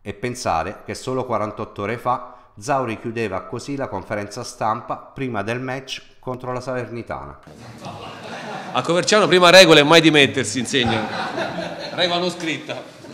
E pensare che solo 48 ore fa Zauri chiudeva così la conferenza stampa prima del match contro la Salernitana. A Coverciano prima regola è mai dimettersi, insegna. Regola non scritta.